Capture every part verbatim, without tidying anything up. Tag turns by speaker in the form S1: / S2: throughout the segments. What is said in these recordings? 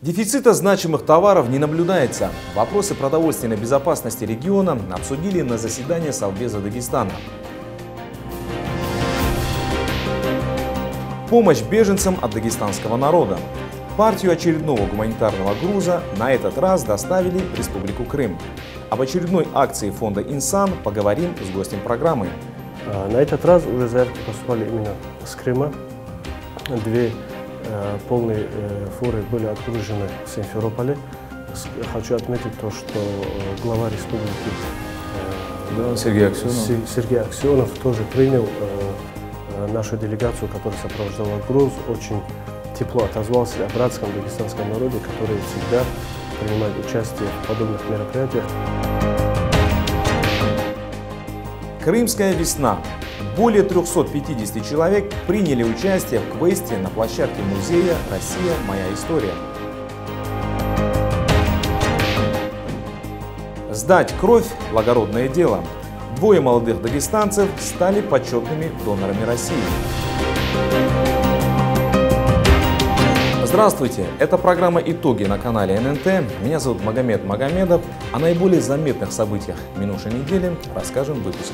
S1: Дефицита значимых товаров не наблюдается. Вопросы продовольственной безопасности региона обсудили на заседании Совбеза Дагестана. Помощь беженцам от дагестанского народа. Партию очередного гуманитарного груза на этот раз доставили в Республику Крым. Об очередной акции фонда «Инсан» поговорим с гостем программы.
S2: На этот раз уже заявки поступали именно с Крыма. Две э, полные э, фуры были отгружены в Симферополе. Хочу отметить то, что глава республики э,
S1: да, Сергей Аксенов.
S2: Сергей Аксенов тоже принял э, нашу делегацию, которая сопровождала груз, очень тепло отозвался о братском дагестанском народе, который всегда принимает участие в подобных мероприятиях.
S1: Крымская весна. Более трёхсот пятидесяти человек приняли участие в квесте на площадке музея «Россия. Моя история». Сдать кровь – благородное дело. Двое молодых дагестанцев стали почетными донорами России. Здравствуйте! Это программа «Итоги» на канале эн эн тэ. Меня зовут Магомед Магомедов. О наиболее заметных событиях минувшей недели расскажем в выпуске.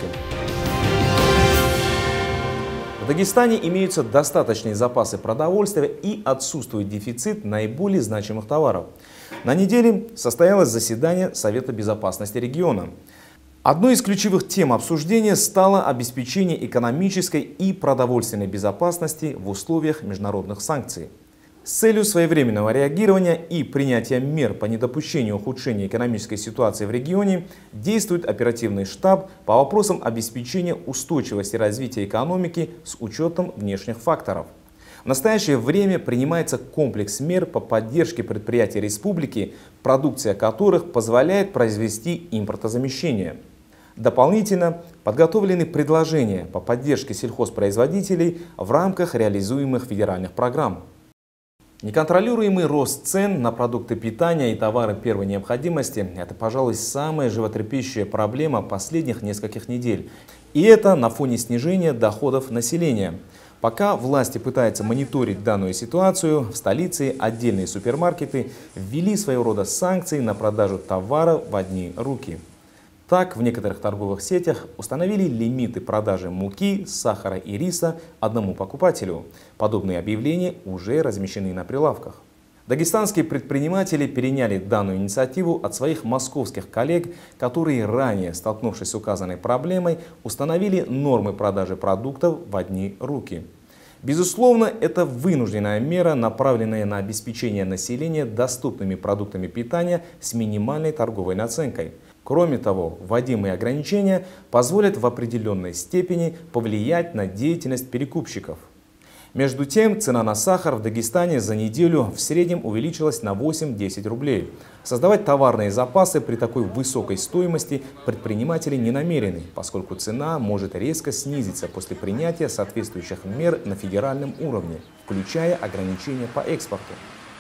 S1: В Дагестане имеются достаточные запасы продовольствия и отсутствует дефицит наиболее значимых товаров. На неделе состоялось заседание Совета безопасности региона. Одной из ключевых тем обсуждения стало обеспечение экономической и продовольственной безопасности в условиях международных санкций. С целью своевременного реагирования и принятия мер по недопущению ухудшения экономической ситуации в регионе действует оперативный штаб по вопросам обеспечения устойчивости развития экономики с учетом внешних факторов. В настоящее время принимается комплекс мер по поддержке предприятий республики, продукция которых позволяет произвести импортозамещение. Дополнительно подготовлены предложения по поддержке сельхозпроизводителей в рамках реализуемых федеральных программ. Неконтролируемый рост цен на продукты питания и товары первой необходимости – это, пожалуй, самая животрепещущая проблема последних нескольких недель. И это на фоне снижения доходов населения. Пока власти пытаются мониторить данную ситуацию, в столице отдельные супермаркеты ввели своего рода санкции на продажу товара в одни руки. Так, в некоторых торговых сетях установили лимиты продажи муки, сахара и риса одному покупателю. Подобные объявления уже размещены на прилавках. Дагестанские предприниматели переняли данную инициативу от своих московских коллег, которые ранее, столкнувшись с указанной проблемой, установили нормы продажи продуктов в одни руки. Безусловно, это вынужденная мера, направленная на обеспечение населения доступными продуктами питания с минимальной торговой наценкой. Кроме того, вводимые ограничения позволят в определенной степени повлиять на деятельность перекупщиков. Между тем, цена на сахар в Дагестане за неделю в среднем увеличилась на восемь-десять рублей. Создавать товарные запасы при такой высокой стоимости предприниматели не намерены, поскольку цена может резко снизиться после принятия соответствующих мер на федеральном уровне, включая ограничения по экспорту.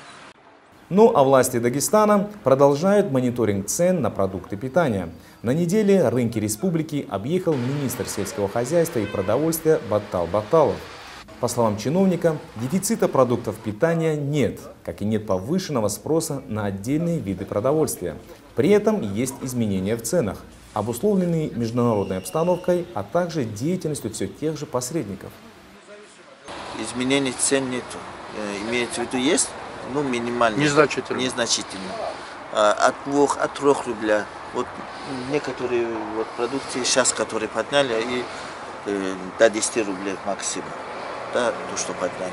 S1: Ну а власти Дагестана продолжают мониторинг цен на продукты питания. На неделе рынки республики объехал министр сельского хозяйства и продовольствия Баттал Батталов. По словам чиновника, дефицита продуктов питания нет, как и нет повышенного спроса на отдельные виды продовольствия. При этом есть изменения в ценах, обусловленные международной обстановкой, а также деятельностью все тех же посредников.
S3: Изменений цен нет. Имеется в виду есть? Ну, минимально.
S4: Незначительно.
S3: Незначительно. От двух, от трех рубля. Вот некоторые вот продукции сейчас, которые подняли, и э, до десяти рублей максимум. Да, то, что подняли.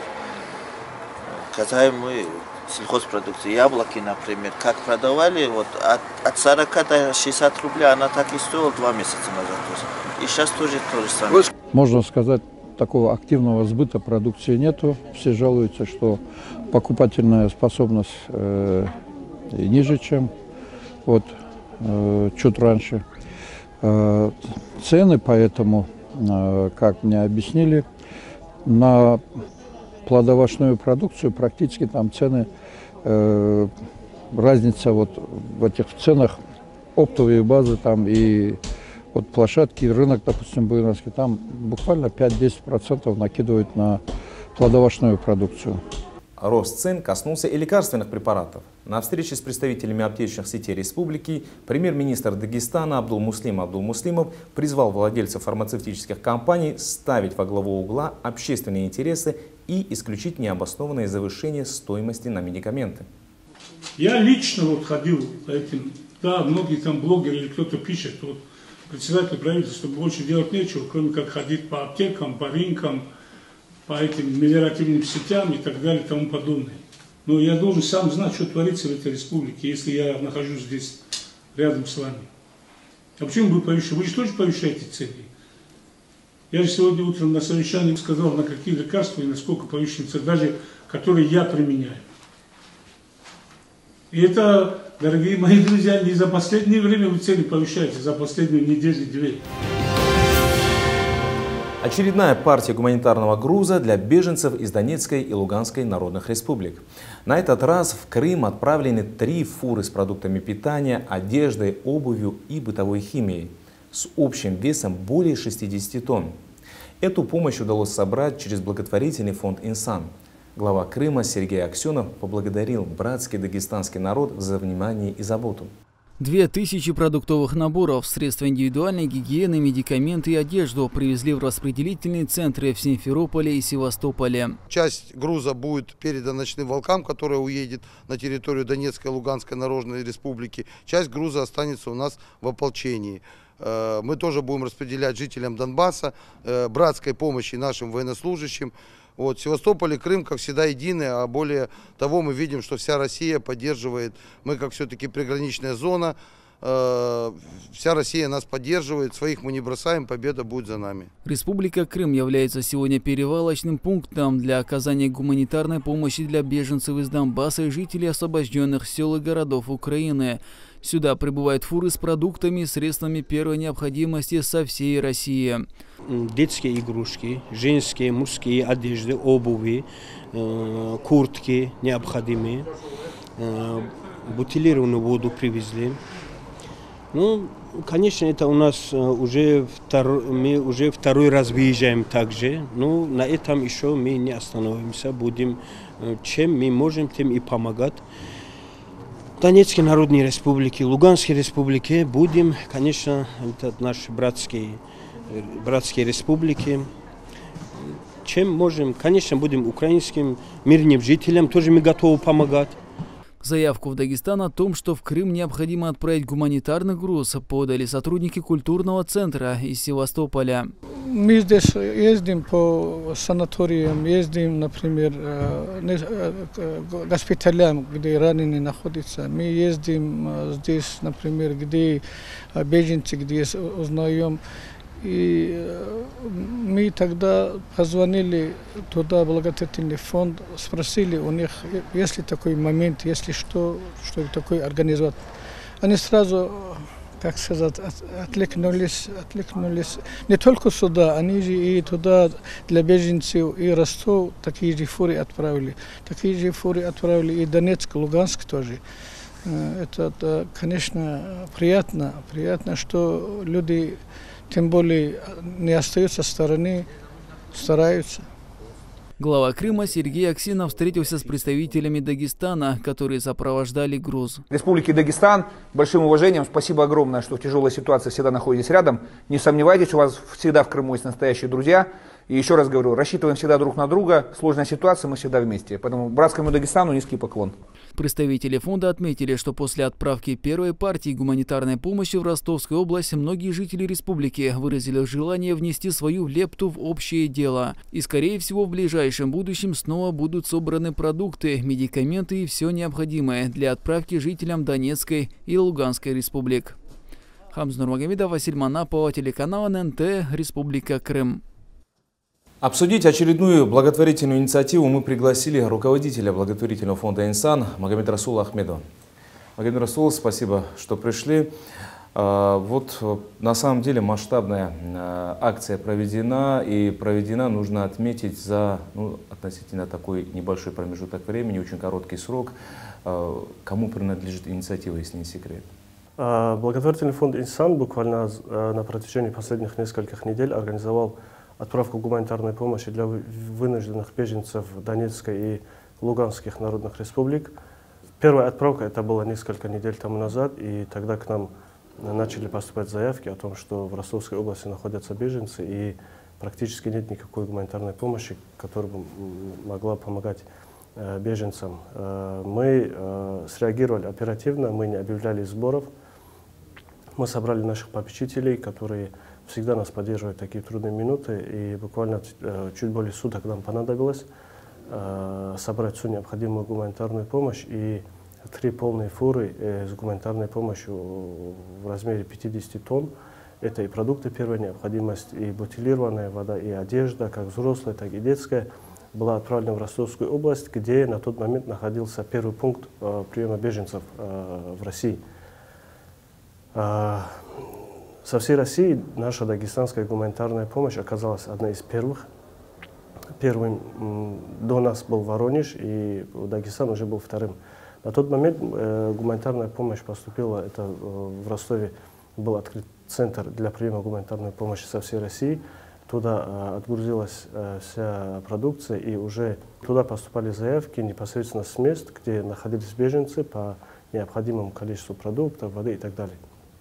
S3: Касаемо мы сельхозпродукции, яблоки, например, как продавали, вот от, от сорока до шестидесяти рублей она так и стоила два месяца назад. И сейчас тоже то же самое.
S4: Можно сказать, такого активного сбыта продукции нету. Все жалуются, что покупательная способность э, ниже, чем вот, э, чуть раньше. Э, цены поэтому, э, как мне объяснили, на плодовочную продукцию практически там цены, э, разница вот в этих ценах, оптовые базы там и вот площадки, рынок, допустим, Буйнакский, там буквально пять-десять процентов накидывают на плодовочную продукцию.
S1: Рост цен коснулся и лекарственных препаратов. На встрече с представителями аптечных сетей республики премьер-министр Дагестана Абдулмуслим Абдулмуслимов призвал владельцев фармацевтических компаний ставить во главу угла общественные интересы и исключить необоснованное завышение стоимости на медикаменты.
S5: Я лично вот ходил по этим, да, многие там блогеры или кто-то пишет, вот председатель правительства больше делать нечего, кроме как ходить по аптекам, по рынкам, по этим мелиоративным сетям и так далее и тому подобное. Но я должен сам знать, что творится в этой республике, если я нахожусь здесь рядом с вами. А почему вы повышаете? Вы же тоже повышаете цены. Я же сегодня утром на совещании сказал, на какие лекарства и насколько повышены цены, даже которые я применяю. И это, дорогие мои друзья, не за последнее время вы цены повышаете, за последнюю неделю-две.
S1: Очередная партия гуманитарного груза для беженцев из Донецкой и Луганской народных республик. На этот раз в Крым отправлены три фуры с продуктами питания, одеждой, обувью и бытовой химией с общим весом более шестидесяти тонн. Эту помощь удалось собрать через благотворительный фонд «Инсан». Глава Крыма Сергей Аксенов поблагодарил братский дагестанский народ за внимание и заботу.
S6: Две тысячи продуктовых наборов, средства индивидуальной гигиены, медикаменты и одежду привезли в распределительные центры в Симферополе и Севастополе.
S7: Часть груза будет передана «Ночным волкам», которая уедет на территорию Донецкой и Луганской народной республики. Часть груза останется у нас в ополчении. Мы тоже будем распределять жителям Донбасса, братской помощи нашим военнослужащим. Вот, Севастополь и Крым, как всегда, едины, а более того, мы видим, что вся Россия поддерживает, мы как все-таки приграничная зона, э, вся Россия нас поддерживает, своих мы не бросаем, победа будет за нами.
S6: Республика Крым является сегодня перевалочным пунктом для оказания гуманитарной помощи для беженцев из Донбасса и жителей освобожденных сел и городов Украины. Сюда прибывают фуры с продуктами и средствами первой необходимости со всей России.
S8: Детские игрушки, женские, мужские одежды, обуви, э, куртки необходимые, э, бутилированную воду привезли. Ну, конечно, это у нас уже второй, мы уже второй раз выезжаем также. Но на этом еще мы не остановимся, будем, чем мы можем, тем и помогать. Донецкой Народной Республике, Луганской Республике будем, конечно, это наши братские, братские республики. Чем можем, конечно, будем украинским мирным жителям, тоже мы готовы помогать.
S6: Заявку в Дагестан о том, что в Крым необходимо отправить гуманитарный груз, подали сотрудники культурного центра из Севастополя.
S9: Мы здесь ездим по санаториям, ездим, например, к госпиталям, где раненые находятся. Мы ездим здесь, например, где беженцы, где узнаем. И мы тогда позвонили туда, благотворительный фонд, спросили у них, есть ли такой момент, если что, что такое организовать. Они сразу, как сказать, откликнулись, откликнулись не только сюда, они же и туда для беженцев и Ростов такие же фуры отправили. Такие же фуры отправили и Донецк, Луганск тоже. Это, конечно, приятно, приятно, что люди тем более не остаются в стороне, стараются.
S6: Глава Крыма Сергей Аксенов встретился с представителями Дагестана, которые сопровождали груз.
S10: Республики Дагестан, большим уважением, спасибо огромное, что в тяжелой ситуации всегда находитесь рядом. Не сомневайтесь, у вас всегда в Крыму есть настоящие друзья. И еще раз говорю, рассчитываем всегда друг на друга. Сложная ситуация, мы всегда вместе. Поэтому братскому Дагестану низкий поклон.
S6: Представители фонда отметили, что после отправки первой партии гуманитарной помощи в Ростовской области многие жители республики выразили желание внести свою лепту в общее дело. И, скорее всего, в ближайшем будущем снова будут собраны продукты, медикаменты и все необходимое для отправки жителям Донецкой и Луганской республик. Хамз Нурмагомедов, Василий Манапова, телеканал эн эн тэ, Республика Крым.
S1: Обсудить очередную благотворительную инициативу мы пригласили руководителя благотворительного фонда «Инсан» Магомедрасула Ахмедова. Магомедрасул, спасибо, что пришли. Вот на самом деле масштабная акция проведена, и проведена, нужно отметить, за ну, относительно такой небольшой промежуток времени, очень короткий срок. Кому принадлежит инициатива, если не секрет?
S2: Благотворительный фонд «Инсан» буквально на протяжении последних нескольких недель организовал отправку гуманитарной помощи для вынужденных беженцев Донецкой и Луганских народных республик. Первая отправка это было несколько недель тому назад, и тогда к нам начали поступать заявки о том, что в Ростовской области находятся беженцы, и практически нет никакой гуманитарной помощи, которая бы могла помогать э, беженцам. Э, мы э, среагировали оперативно, мы не объявляли сборов. Мы собрали наших попечителей, которые всегда нас поддерживают в такие трудные минуты, и буквально э, чуть более суток нам понадобилось э, собрать всю необходимую гуманитарную помощь, и три полные фуры э, с гуманитарной помощью в размере пятидесяти тонн. Это и продукты первой необходимости, и бутилированная вода, и одежда, как взрослая, так и детская, была отправлена в Ростовскую область, где на тот момент находился первый пункт э, приема беженцев э, в России. Э, со всей России наша дагестанская гуманитарная помощь оказалась одной из первых. Первым м, до нас был Воронеж, и Дагестан уже был вторым. На тот момент э, гуманитарная помощь поступила, это э, в Ростове был открыт центр для приема гуманитарной помощи со всей России. Туда э, отгрузилась э, вся продукция, и уже туда поступали заявки непосредственно с мест, где находились беженцы по необходимому количеству продуктов, воды и так далее.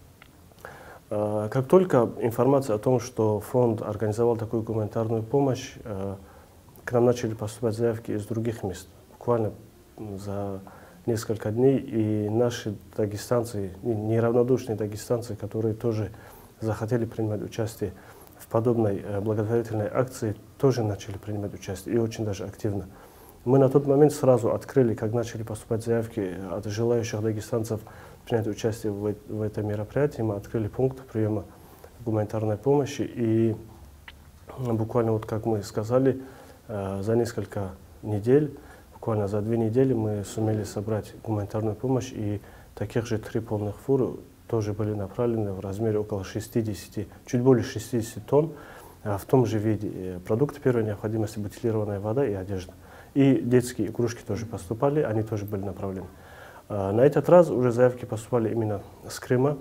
S2: Э, как только информация о том, что фонд организовал такую гуманитарную помощь, э, к нам начали поступать заявки из других мест. Буквально за несколько дней, и наши дагестанцы, неравнодушные дагестанцы, которые тоже захотели принимать участие в подобной э, благотворительной акции, тоже начали принимать участие, и очень даже активно. Мы на тот момент сразу открыли, как начали поступать заявки от желающих дагестанцев принять участие в, в этом мероприятии, мы открыли пункт приема гуманитарной помощи, и буквально, вот как мы сказали, э, за несколько недель, буквально за две недели мы сумели собрать гуманитарную помощь, и таких же три полных фуры тоже были направлены в размере около шестидесяти, чуть более шестидесяти тонн в том же виде. Продукты первой необходимости, бутилированная вода и одежда. И детские игрушки тоже поступали, они тоже были направлены. На этот раз уже заявки поступали именно с Крыма.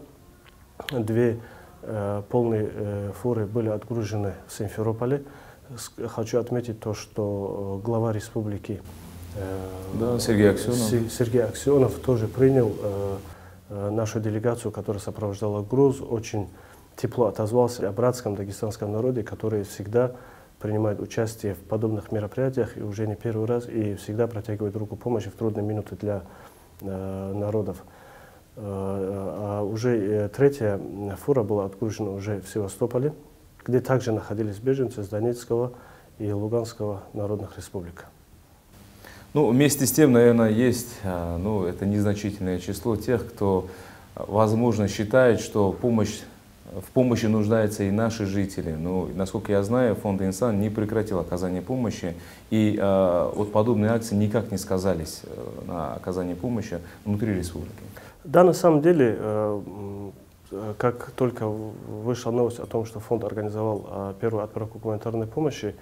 S2: Две э, полные э, фуры были отгружены в Симферополе. Хочу отметить то, что глава республики
S1: Да, Сергей Аксенов.
S2: Сергей Аксенов тоже принял э, э, нашу делегацию, которая сопровождала груз, очень тепло отозвался о братском дагестанском народе, который всегда принимает участие в подобных мероприятиях, и уже не первый раз, и всегда протягивает руку помощи в трудные минуты для э, народов. Э, а уже э, третья фура была отгружена уже в Севастополе, где также находились беженцы с Донецкого и Луганского народных республик.
S1: Ну, вместе с тем, наверное, есть, ну, это незначительное число тех, кто, возможно, считает, что помощь, в помощи нуждаются и наши жители. Но, насколько я знаю, фонд «Инсан» не прекратил оказание помощи, и э, вот подобные акции никак не сказались на оказании помощи внутри республики.
S2: Да, на самом деле, э, как только вышла новость о том, что фонд организовал э, первую отправку гуманитарной помощи,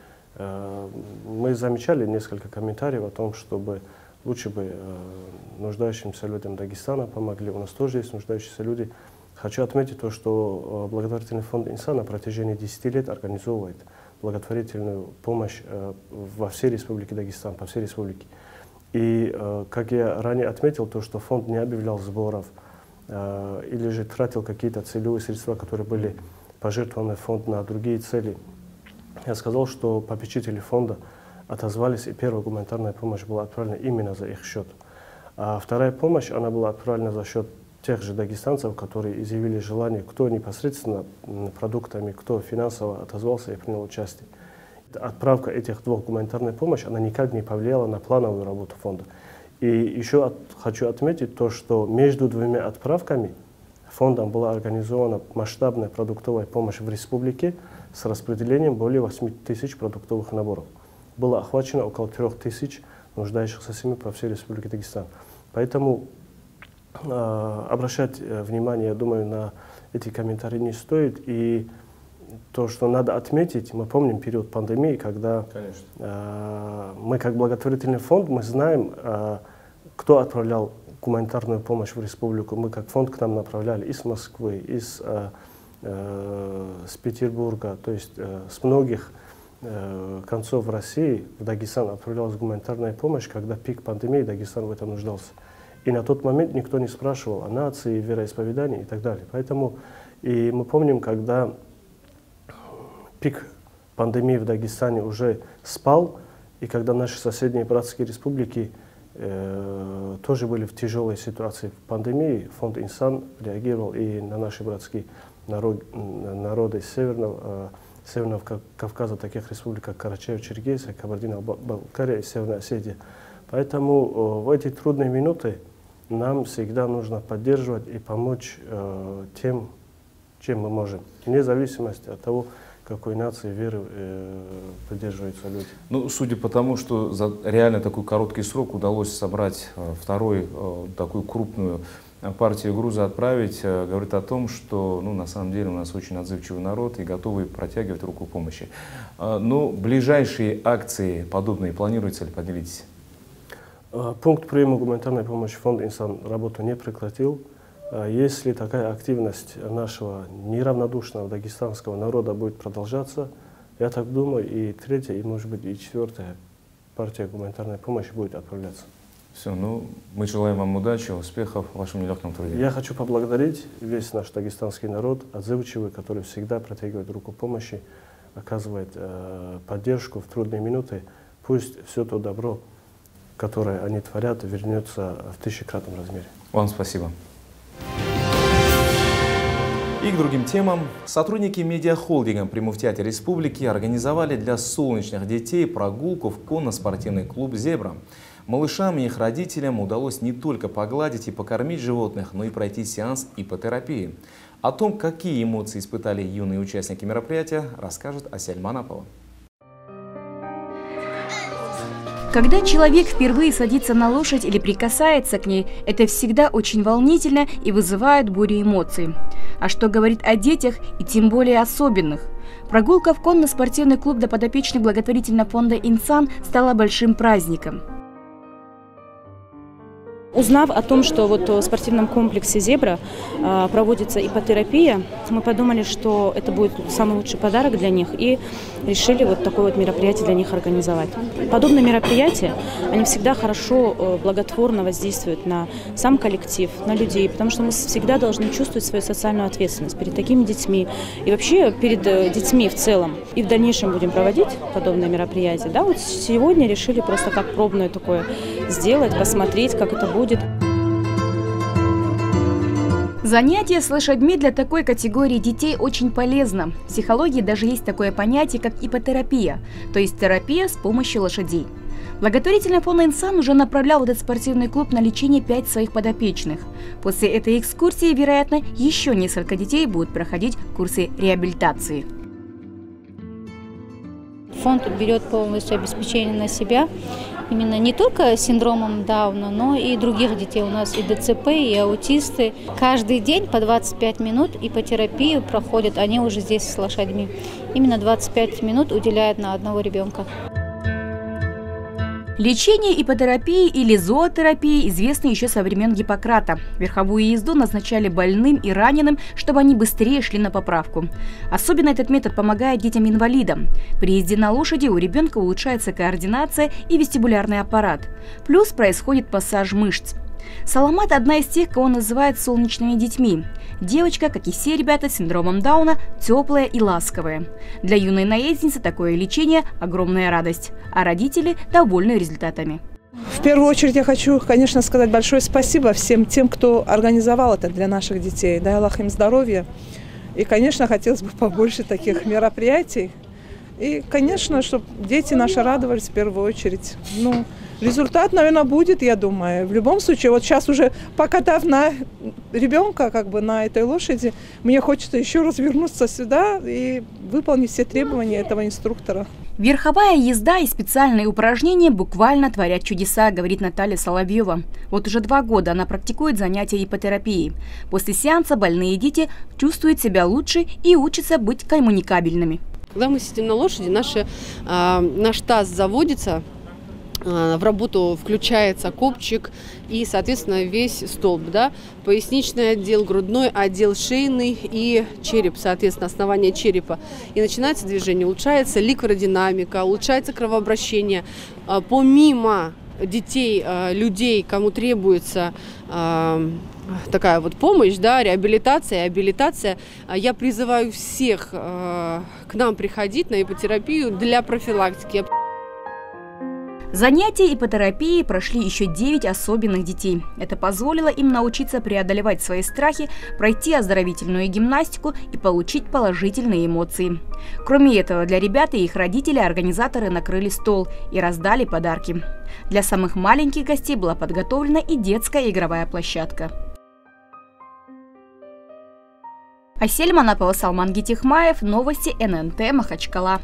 S2: мы замечали несколько комментариев о том, чтобы лучше бы нуждающимся людям Дагестана помогли. У нас тоже есть нуждающиеся люди. Хочу отметить то, что благотворительный фонд «Инсан» на протяжении десяти лет организовывает благотворительную помощь во всей республике Дагестан, по всей республике. И, как я ранее отметил, то, что фонд не объявлял сборов или же тратил какие-то целевые средства, которые были пожертвованы в фонд на другие цели. Я сказал, что попечители фонда отозвались, и первая гуманитарная помощь была отправлена именно за их счет. А вторая помощь, она была отправлена за счет тех же дагестанцев, которые изъявили желание, кто непосредственно продуктами, кто финансово отозвался и принял участие. Отправка этих двух гуманитарной помощи, она никак не повлияла на плановую работу фонда. И еще от, хочу отметить то, что между двумя отправками фондом была организована масштабная продуктовая помощь в республике с распределением более восьми тысяч продуктовых наборов. Было охвачено около трех тысяч нуждающихся семей по всей республике Дагестан. Поэтому э, обращать внимание, я думаю, на эти комментарии не стоит. И то, что надо отметить, мы помним период пандемии, когда э, мы как благотворительный фонд, мы знаем, э, кто отправлял гуманитарную помощь в республику. Мы как фонд к нам направляли из Москвы, из, э, э, с Петербурга, то есть э, с многих э, концов в России, в Дагестан отправлялась гуманитарная помощь, когда пик пандемии Дагестан в этом нуждался. И на тот момент никто не спрашивал о нации, вероисповедании и так далее. Поэтому и мы помним, когда пик пандемии в Дагестане уже спал, и когда наши соседние братские республики э, тоже были в тяжелой ситуации в пандемии, фонд «Инсан» реагировал и на наши братские народ, народы Северного, э, Северного Кавказа, таких республик, как Карачаево-Черкесия, Кабардино-Балкария и Северная Осетия. Поэтому э, в эти трудные минуты нам всегда нужно поддерживать и помочь э, тем, чем мы можем, вне зависимости от того, какой нации, веры э, поддерживаются люди.
S1: Ну, судя по тому, что за реально такой короткий срок удалось собрать э, второй э, такую крупную партию груза отправить, э, говорит о том, что ну, на самом деле у нас очень отзывчивый народ и готовы протягивать руку помощи. Э, но ближайшие акции подобные планируются ли? Поделитесь.
S2: Пункт приема гуманитарной помощи фонд «Инсан» работу не прекратил. Если такая активность нашего неравнодушного дагестанского народа будет продолжаться, я так думаю, и третья, и, может быть, и четвертая партия гуманитарной помощи будет отправляться.
S1: Все, ну, мы желаем вам удачи, успехов в вашем нелегком труде.
S2: Я хочу поблагодарить весь наш дагестанский народ, отзывчивый, который всегда протягивает руку помощи, оказывает э, поддержку в трудные минуты. Пусть все то добро, которое они творят, вернется в тысячекратном размере.
S1: Вам спасибо. И к другим темам. Сотрудники медиахолдинга при Муфтияте Республики организовали для солнечных детей прогулку в конно-спортивный клуб «Зебра». Малышам и их родителям удалось не только погладить и покормить животных, но и пройти сеанс ипотерапии. О том, какие эмоции испытали юные участники мероприятия, расскажет Асель Манапова.
S11: Когда человек впервые садится на лошадь или прикасается к ней, это всегда очень волнительно и вызывает бурю эмоций. А что говорит о детях и тем более особенных? Прогулка в конно-спортивный клуб для подопечных благотворительного фонда «Инсан» стала большим праздником.
S12: Узнав о том, что вот в спортивном комплексе «Зебра» э, проводится ипотерапия, мы подумали, что это будет самый лучший подарок для них, и решили вот такое вот мероприятие для них организовать. Подобные мероприятия, они всегда хорошо, э, благотворно воздействуют на сам коллектив, на людей, потому что мы всегда должны чувствовать свою социальную ответственность перед такими детьми и вообще перед э, детьми в целом. И в дальнейшем будем проводить подобные мероприятия. Да, вот сегодня решили просто как пробное такое сделать, посмотреть, как это будет. Будет.
S11: Занятие с лошадьми для такой категории детей очень полезно. В психологии даже есть такое понятие, как ипотерапия, то есть терапия с помощью лошадей. Благотворительный фонд «Инсан» уже направлял в этот спортивный клуб на лечение пять своих подопечных. После этой экскурсии, вероятно, еще несколько детей будут проходить курсы реабилитации.
S13: Фонд берет полностью обеспечение на себя. Именно не только с синдромом Дауна, но и других детей. У нас и ДЦП, и аутисты. Каждый день по двадцать пять минут ипотерапию проходят, они уже здесь с лошадьми. Именно двадцать пять минут уделяют на одного ребенка.
S11: Лечение ипотерапии или зоотерапии известно еще со времен Гиппократа. Верховую езду назначали больным и раненым, чтобы они быстрее шли на поправку. Особенно этот метод помогает детям-инвалидам. При езде на лошади у ребенка улучшается координация и вестибулярный аппарат. Плюс происходит массаж мышц. Саламат – одна из тех, кого называют солнечными детьми. Девочка, как и все ребята с синдромом Дауна, теплая и ласковая. Для юной наездницы такое лечение – огромная радость, а родители довольны результатами.
S14: В первую очередь я хочу, конечно, сказать большое спасибо всем тем, кто организовал это для наших детей. Дай Аллах им здоровья. И, конечно, хотелось бы побольше таких мероприятий. И, конечно, чтобы дети наши радовались в первую очередь. Ну, результат, наверное, будет, я думаю. В любом случае, вот сейчас уже покатав на ребенка, как бы на этой лошади, мне хочется еще раз вернуться сюда и выполнить все требования этого инструктора.
S11: Верховая езда и специальные упражнения буквально творят чудеса, говорит Наталья Соловьева. Вот уже два года она практикует занятия ипотерапией. После сеанса больные дети чувствуют себя лучше и учатся быть коммуникабельными.
S15: Когда мы сидим на лошади, наши, э, наш таз заводится, в работу включается копчик и, соответственно, весь столб, да, поясничный отдел, грудной отдел, шейный и череп, соответственно, основание черепа. И начинается движение, улучшается ликвидодинамика, улучшается кровообращение. Помимо детей, людей, кому требуется такая вот помощь, да, реабилитация, абилитация, я призываю всех к нам приходить на ипотерапию для профилактики.
S11: Занятия ипотерапией прошли еще девять особенных детей. Это позволило им научиться преодолевать свои страхи, пройти оздоровительную гимнастику и получить положительные эмоции. Кроме этого, для ребят и их родителей организаторы накрыли стол и раздали подарки. Для самых маленьких гостей была подготовлена и детская игровая площадка. Асель Манапова, Салман Гитихмаев, новости эн эн тэ, Махачкала.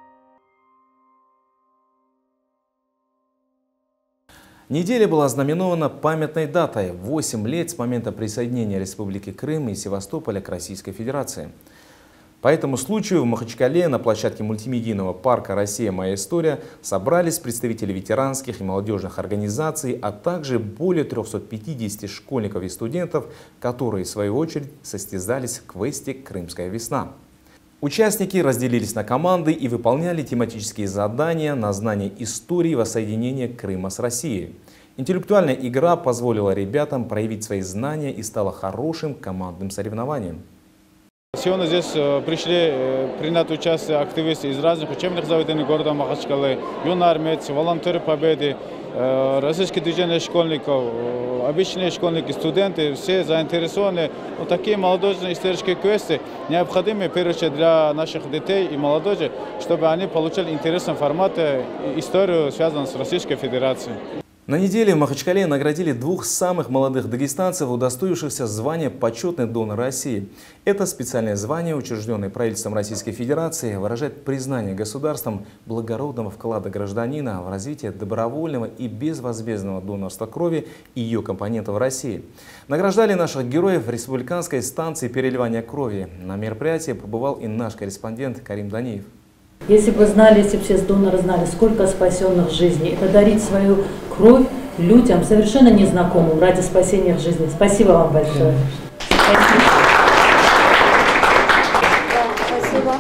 S1: Неделя была ознаменована памятной датой – восемь лет с момента присоединения Республики Крым и Севастополя к Российской Федерации. По этому случаю в Махачкале на площадке мультимедийного парка «Россия. Моя история» собрались представители ветеранских и молодежных организаций, а также более трёхсот пятидесяти школьников и студентов, которые, в свою очередь, состязались в квесте «Крымская весна». Участники разделились на команды и выполняли тематические задания на знание истории воссоединения Крыма с Россией. Интеллектуальная игра позволила ребятам проявить свои знания и стала хорошим командным соревнованием.
S16: Сегодня здесь пришли принять участие активисты из разных учебных заведений города Махачкалы, юноармейцы, волонтеры Победы, российские движения школьников, обычные школьники, студенты, все заинтересованы. Вот такие молодежные исторические квесты необходимы, в первую очередь, для наших детей и молодежи, чтобы они получали интересный формат историю, связанную с Российской Федерацией.
S1: На неделе в Махачкале наградили двух самых молодых дагестанцев, удостоившихся звания «Почетный донор России». Это специальное звание, учрежденное правительством Российской Федерации, выражает признание государством благородного вклада гражданина в развитие добровольного и безвозмездного донорства крови и ее компонентов в России. Награждали наших героев в республиканской станции переливания крови. На мероприятии побывал и наш корреспондент Карим Даниев.
S17: Если бы знали, если бы все доноры знали, сколько спасенных жизней, это дарить свою кровь людям, совершенно незнакомым, ради спасения их жизни. Спасибо вам большое. Спасибо.
S13: Спасибо.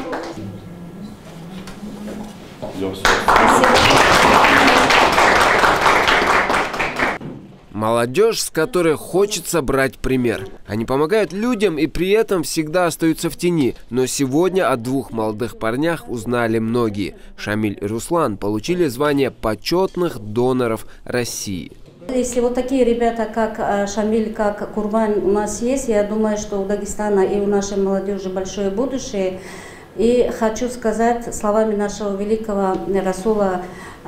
S18: Молодежь, с которой хочется брать пример. Они помогают людям и при этом всегда остаются в тени. Но сегодня о двух молодых парнях узнали многие. Шамиль и Руслан получили звание почетных доноров России.
S19: Если вот такие ребята, как Шамиль, как Курбан у нас есть, я думаю, что у Дагестана и у нашей молодежи большое будущее. И хочу сказать словами нашего великого Расула: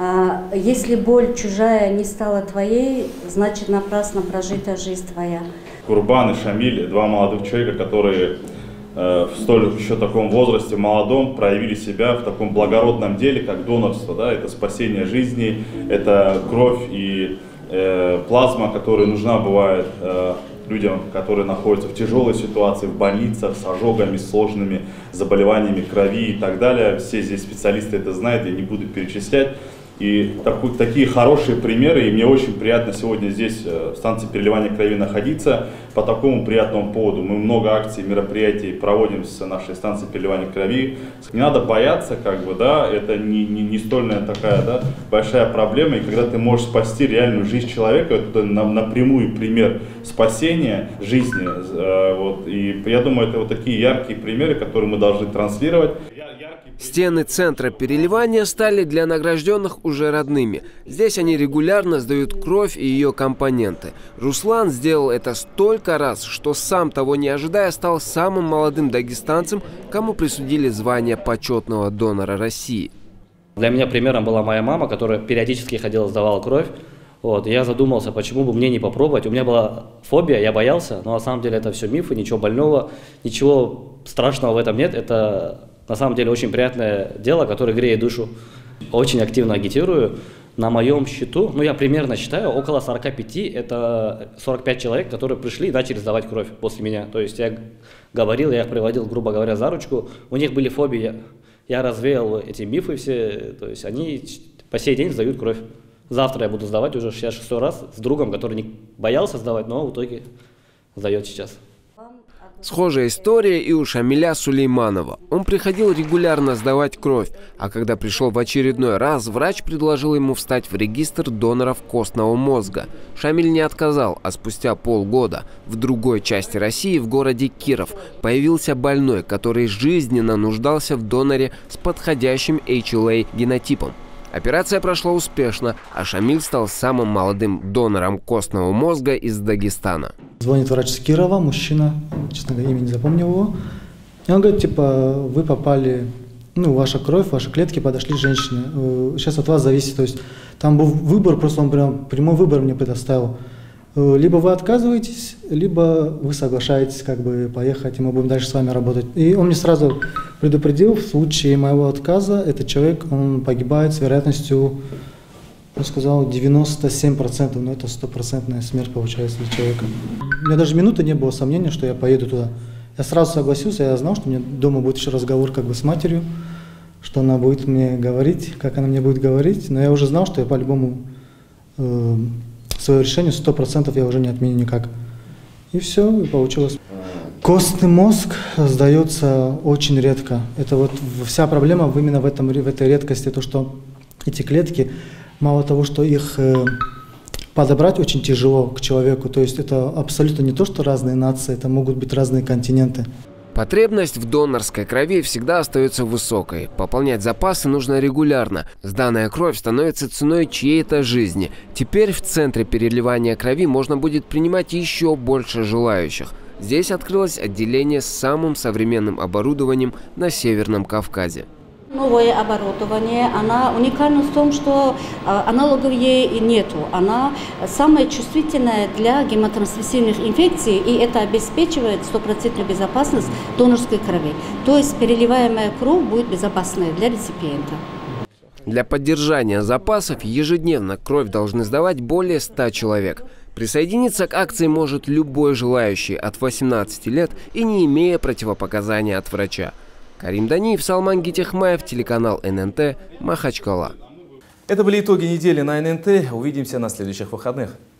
S19: если боль чужая не стала твоей, значит напрасно прожита жизнь твоя.
S20: Курбан и Шамиль – два молодых человека, которые э, в столь еще таком возрасте, молодом, проявили себя в таком благородном деле, как донорство. Да? Это спасение жизни, это кровь и э, плазма, которая нужна бывает э, людям, которые находятся в тяжелой ситуации, в больницах, с ожогами, с сложными заболеваниями крови и так далее. Все здесь специалисты это знают, я не буду перечислять. И такой, такие хорошие примеры, и мне очень приятно сегодня здесь, в станции переливания крови, находиться по такому приятному поводу. Мы много акций, мероприятий проводим с нашей станции переливания крови. Не надо бояться, как бы, да, это не, не, не стольная такая, да, большая проблема, и когда ты можешь спасти реальную жизнь человека, это напрямую пример спасения жизни. Вот, и я думаю, это вот такие яркие примеры, которые мы должны транслировать.
S18: Стены центра переливания стали для награжденных уже родными. Здесь они регулярно сдают кровь и ее компоненты. Руслан сделал это столько раз, что сам того не ожидая стал самым молодым дагестанцем, кому присудили звание почетного донора России.
S21: Для меня примером была моя мама, которая периодически ходила, сдавала кровь. Вот, я задумался, почему бы мне не попробовать. У меня была фобия, я боялся, но на самом деле это все мифы, ничего больного, ничего страшного в этом нет. Это на самом деле очень приятное дело, которое греет душу. Очень активно агитирую. На моем счету, ну я примерно считаю, около сорока пяти, это сорок пять человек, которые пришли и начали сдавать кровь после меня. То есть я говорил, я их приводил, грубо говоря, за ручку. У них были фобии, я развеял эти мифы все, то есть они по сей день сдают кровь. Завтра я буду сдавать уже шестьдесят шестой раз с другом, который не боялся сдавать, но в итоге сдает сейчас.
S18: Схожая история и у Шамиля Сулейманова. Он приходил регулярно сдавать кровь, а когда пришел в очередной раз, врач предложил ему встать в регистр доноров костного мозга. Шамиль не отказал, а спустя полгода в другой части России, в городе Киров, появился больной, который жизненно нуждался в доноре с подходящим эйч эл эй-генотипом. Операция прошла успешно, а Шамиль стал самым молодым донором костного мозга из Дагестана.
S3: Звонит врач с Кирова, мужчина, честно говоря, имя не запомнил его. И он говорит, типа, вы попали, ну, ваша кровь, ваши клетки подошли женщине. Сейчас от вас зависит, то есть там был выбор, просто он прям прямой выбор мне предоставил. Либо вы отказываетесь, либо вы соглашаетесь как бы поехать, и мы будем дальше с вами работать. И он мне сразу предупредил, в случае моего отказа этот человек, он погибает с вероятностью, он сказал, девяносто семь процентов, но это стопроцентная смерть получается для человека. У меня даже минуты не было сомнения, что я поеду туда. Я сразу согласился, я знал, что у меня дома будет еще разговор как бы с матерью, что она будет мне говорить, как она мне будет говорить, но я уже знал, что я по-любому... Э свое решение сто процентов я уже не отменю никак. И все, и получилось. Костный мозг сдается очень редко. Это вот вся проблема именно в, этом, в этой редкости, то что эти клетки, мало того, что их э, подобрать очень тяжело к человеку, то есть это абсолютно не то, что разные нации, это могут быть разные континенты.
S18: Потребность в донорской крови всегда остается высокой. Пополнять запасы нужно регулярно. Сданная кровь становится ценой чьей-то жизни. Теперь в центре переливания крови можно будет принимать еще больше желающих. Здесь открылось отделение с самым современным оборудованием на Северном Кавказе.
S19: Новое оборудование, она уникальна в том, что э, аналогов ей нету. Она самая чувствительная для гемотрансмиссийных инфекций, и это обеспечивает стопроцентную безопасность донорской крови. То есть переливаемая кровь будет безопасной для реципиента.
S18: Для поддержания запасов ежедневно кровь должны сдавать более ста человек. Присоединиться к акции может любой желающий от восемнадцати лет и не имея противопоказания от врача. Карим Даниев, Салман Гитехмаев, телеканал эн эн тэ, Махачкала.
S1: Это были итоги недели на эн эн тэ. Увидимся на следующих выходных.